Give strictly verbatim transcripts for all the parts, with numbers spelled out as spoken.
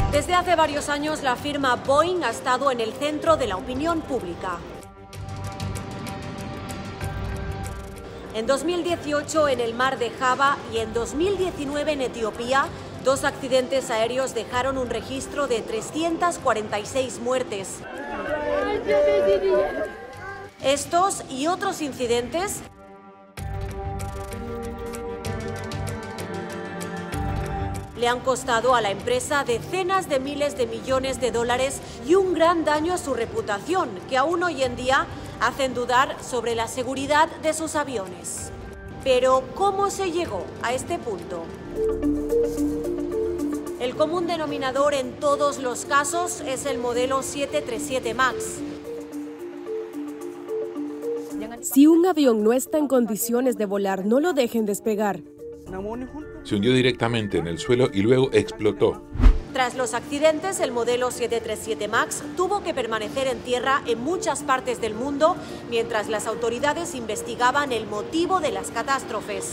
Desde hace varios años, la firma Boeing ha estado en el centro de la opinión pública. En dos mil dieciocho en el mar de Java y en dos mil diecinueve en Etiopía, dos accidentes aéreos dejaron un registro de trescientas cuarenta y seis muertes. Estos y otros incidentes le han costado a la empresa decenas de miles de millones de dólares y un gran daño a su reputación, que aún hoy en día hacen dudar sobre la seguridad de sus aviones. Pero, ¿cómo se llegó a este punto? El común denominador en todos los casos es el modelo siete treinta y siete MAX. Si un avión no está en condiciones de volar, no lo dejen despegar. Se hundió directamente en el suelo y luego explotó. Tras los accidentes, el modelo siete treinta y siete MAX tuvo que permanecer en tierra en muchas partes del mundo mientras las autoridades investigaban el motivo de las catástrofes.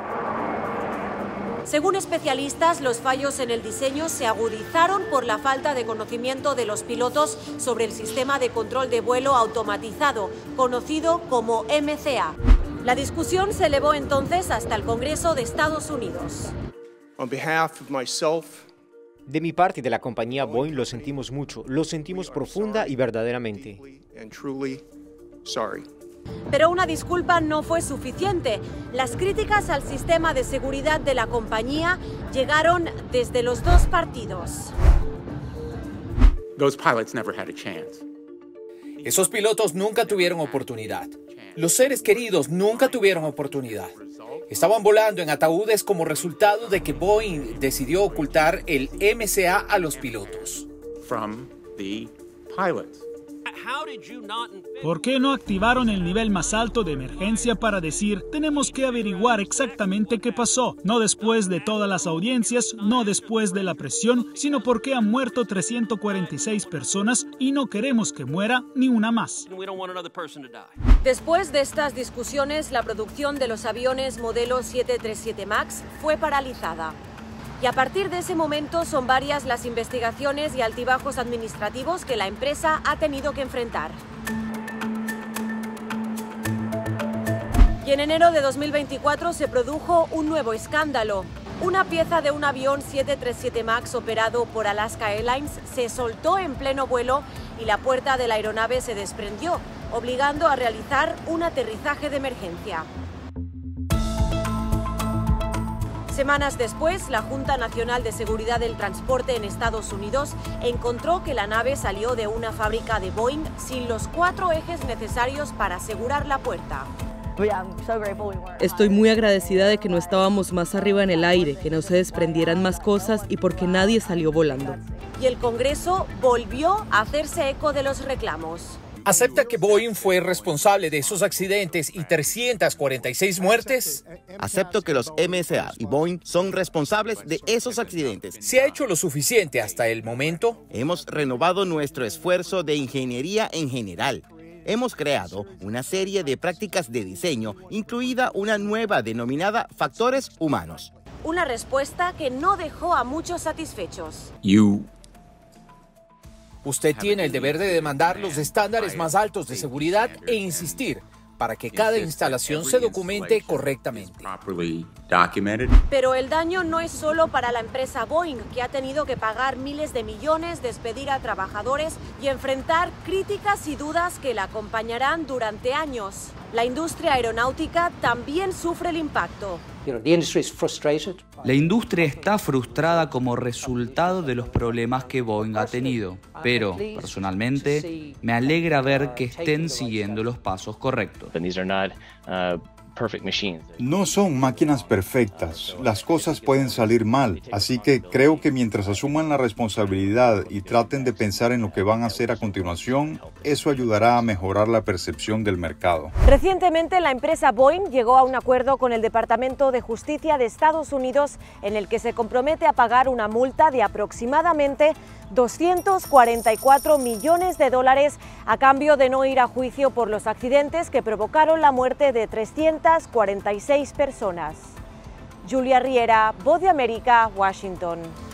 Según especialistas, los fallos en el diseño se agudizaron por la falta de conocimiento de los pilotos sobre el sistema de control de vuelo automatizado, conocido como M C A. La discusión se elevó entonces hasta el Congreso de Estados Unidos. On behalf of myself, De mi parte y de la compañía Boeing lo sentimos mucho, lo sentimos profunda y verdaderamente. and truly sorry. Pero una disculpa no fue suficiente. Las críticas al sistema de seguridad de la compañía llegaron desde los dos partidos. Those pilots never had a chance. Esos pilotos nunca tuvieron oportunidad. Los seres queridos nunca tuvieron oportunidad. Estaban volando en ataúdes como resultado de que Boeing decidió ocultar el M C A a los pilotos. From the pilots. ¿Por qué no activaron el nivel más alto de emergencia para decir, tenemos que averiguar exactamente qué pasó? No después de todas las audiencias, no después de la presión, sino porque han muerto trescientas cuarenta y seis personas y no queremos que muera ni una más. Después de estas discusiones, la producción de los aviones modelo siete treinta y siete MAX fue paralizada. Y a partir de ese momento son varias las investigaciones y altibajos administrativos que la empresa ha tenido que enfrentar. Y en enero de dos mil veinticuatro se produjo un nuevo escándalo. Una pieza de un avión siete treinta y siete MAX operado por Alaska Airlines se soltó en pleno vuelo y la puerta de la aeronave se desprendió, obligando a realizar un aterrizaje de emergencia. Semanas después, la Junta Nacional de Seguridad del Transporte en Estados Unidos encontró que la nave salió de una fábrica de Boeing sin los cuatro ejes necesarios para asegurar la puerta. Estoy muy agradecida de que no estábamos más arriba en el aire, que no se desprendieran más cosas y porque nadie salió volando. Y el Congreso volvió a hacerse eco de los reclamos. ¿Acepta que Boeing fue responsable de esos accidentes y trescientas cuarenta y seis muertes? Acepto que los M S A y Boeing son responsables de esos accidentes. ¿Se ha hecho lo suficiente hasta el momento? Hemos renovado nuestro esfuerzo de ingeniería en general. Hemos creado una serie de prácticas de diseño, incluida una nueva denominada factores humanos. Una respuesta que no dejó a muchos satisfechos. You Usted tiene el deber de demandar los estándares más altos de seguridad e insistir para que cada instalación se documente correctamente. Pero el daño no es solo para la empresa Boeing, que ha tenido que pagar miles de millones, despedir a trabajadores y enfrentar críticas y dudas que la acompañarán durante años. La industria aeronáutica también sufre el impacto. La industria está frustrada como resultado de los problemas que Boeing ha tenido, pero personalmente me alegra ver que estén siguiendo los pasos correctos. No son máquinas perfectas, las cosas pueden salir mal, así que creo que mientras asuman la responsabilidad y traten de pensar en lo que van a hacer a continuación, eso ayudará a mejorar la percepción del mercado. Recientemente la empresa Boeing llegó a un acuerdo con el Departamento de Justicia de Estados Unidos en el que se compromete a pagar una multa de aproximadamente doscientos cuarenta y cuatro millones de dólares a cambio de no ir a juicio por los accidentes que provocaron la muerte de trescientas cuarenta y seis personas. Julia Riera, Voz de América, Washington.